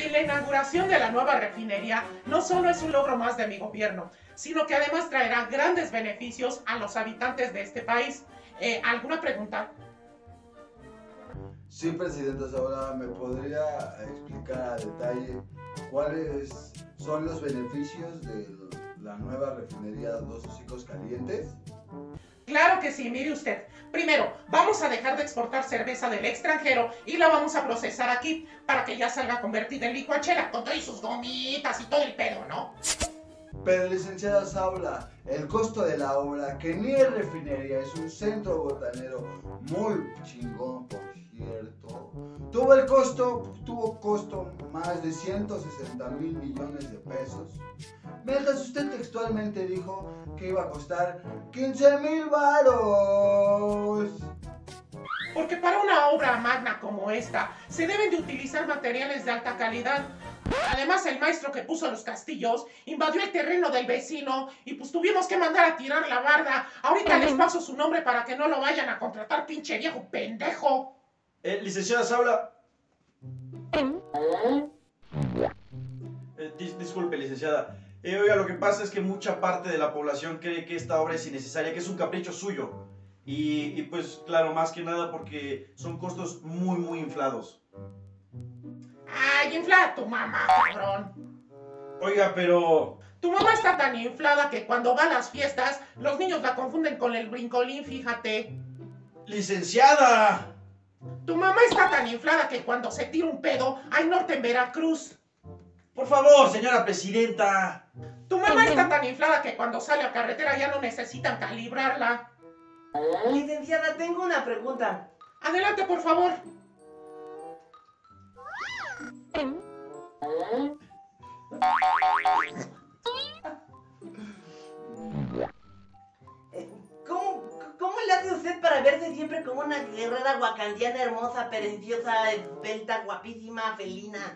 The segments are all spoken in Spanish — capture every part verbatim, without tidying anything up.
la inauguración de la nueva refinería no solo es un logro más de mi gobierno, sino que además traerá grandes beneficios a los habitantes de este país. Eh, ¿Alguna pregunta? Sí, Presidenta Saura, ¿me podría explicar a detalle cuáles son los beneficios de la nueva refinería Dos Hocicos Calientes? Claro que sí, mire usted. Primero, vamos a dejar de exportar cerveza del extranjero y la vamos a procesar aquí para que ya salga convertida en licuachela con todas sus gomitas y todo el pedo, ¿no? Pero, licenciada Saura, el costo de la obra, que ni es refinería, es un centro botanero muy chingón, por cierto. Tuvo el costo, tuvo costo más de ciento sesenta mil millones de pesos. Mientras usted textualmente dijo que iba a costar quince mil varos. Porque para una obra magna como esta, se deben de utilizar materiales de alta calidad. Además, el maestro que puso los castillos invadió el terreno del vecino y pues tuvimos que mandar a tirar la barda. Ahorita les paso su nombre para que no lo vayan a contratar, pinche viejo pendejo. Eh, licenciada Saura. Eh, dis disculpe, licenciada. Eh, oiga, lo que pasa es que mucha parte de la población cree que esta obra es innecesaria, que es un capricho suyo. Y, y pues, claro, más que nada porque son costos muy, muy inflados. Ay, infla tu mamá, cabrón. Oiga, pero... Tu mamá está tan inflada que cuando va a las fiestas, los niños la confunden con el brincolín, fíjate. ¡Licenciada! Tu mamá está tan inflada que cuando se tira un pedo, hay norte en Veracruz. Por favor, señora presidenta. Tu mamá está tan inflada que cuando sale a carretera ya no necesitan calibrarla. Licenciada, tengo una pregunta. Adelante, por favor. ¿Cómo, ¿Cómo le hace usted para verse siempre como una guerrera wakandiana hermosa, preciosa, esbelta, guapísima, felina?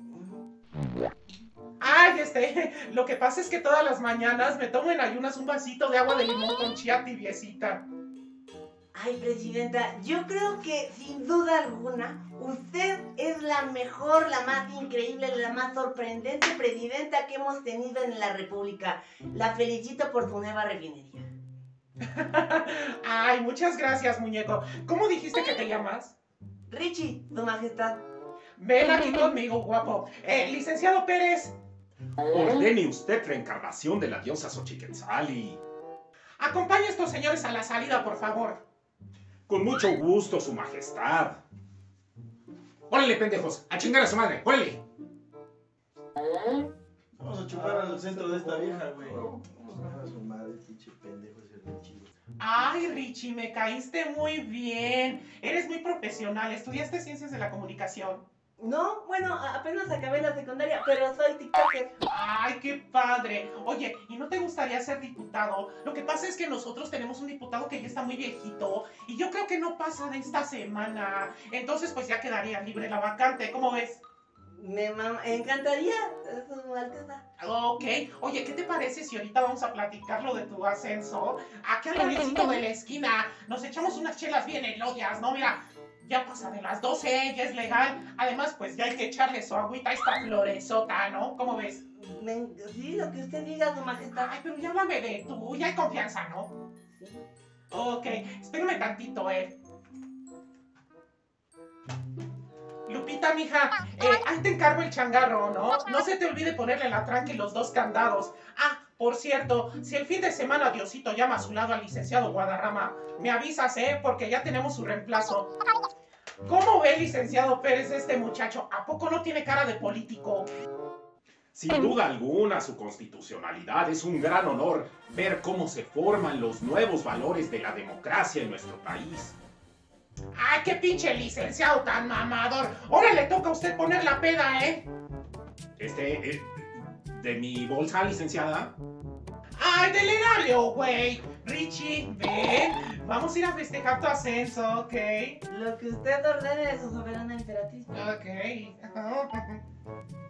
Ay, este, lo que pasa es que todas las mañanas me tomo en ayunas un vasito de agua de limón con chía tibiecita. Ay, presidenta, yo creo que sin duda alguna usted es la mejor, la más increíble, la más sorprendente presidenta que hemos tenido en la República. La felicito por su nueva refinería. Ay, muchas gracias, muñeco. ¿Cómo dijiste que te llamas? Richie, su majestad. Ven aquí conmigo, guapo. Eh, licenciado Pérez. Ordene usted la encarnación de la diosa Xochiquetzali. Acompañe a estos señores a la salida, por favor. Con mucho gusto, su majestad. Órale, pendejos, a chingar a su madre, órale. Vamos a chupar al centro de esta vieja, güey. A su madre, pinche pendejo ese Richie. Ay, Richie, me caíste muy bien. Eres muy profesional. ¿Estudiaste Ciencias de la Comunicación? No, bueno, apenas acabé la secundaria, pero soy tiktoker. Ay, qué padre. Oye, ¿y no te gustaría ser diputado? Lo que pasa es que nosotros tenemos un diputado que ya está muy viejito y yo creo que no pasa de esta semana. Entonces, pues ya quedaría libre la vacante. ¿Cómo ves? Me mam- encantaría, su alteza. Ok. Oye, ¿qué te parece si ahorita vamos a platicar lo de tu ascenso? Aquí al ladito de la esquina nos echamos unas chelas bien elodias, ¿no? Mira, ya pasa de las doce, ya es legal. Además, pues ya hay que echarle su agüita a esta floresota, ¿no? ¿Cómo ves? Me- sí, lo que usted diga, su majestad. Ay, pero ya háblame de tú, ya hay confianza, ¿no? Ok, espérame tantito, eh. Lupita, mija, eh, ahí te encargo el changarro, ¿no? No se te olvide ponerle la tranca y los dos candados. Ah, por cierto, si el fin de semana Diosito llama a su lado al licenciado Guadarrama, me avisas, ¿eh? Porque ya tenemos su reemplazo. ¿Cómo ve, licenciado Pérez, este muchacho? ¿A poco no tiene cara de político? Sin duda alguna, su constitucionalidad es un gran honor ver cómo se forman los nuevos valores de la democracia en nuestro país. ¡Ay, qué pinche licenciado tan mamador! Ahora le toca a usted poner la peda, ¿eh? Este, eh, ¿de mi bolsa, licenciada? ¡Ay, del erario, güey! Richie, ven, vamos a ir a festejar tu ascenso, ¿ok? Lo que usted ordene de su soberana emperatriz. Ok.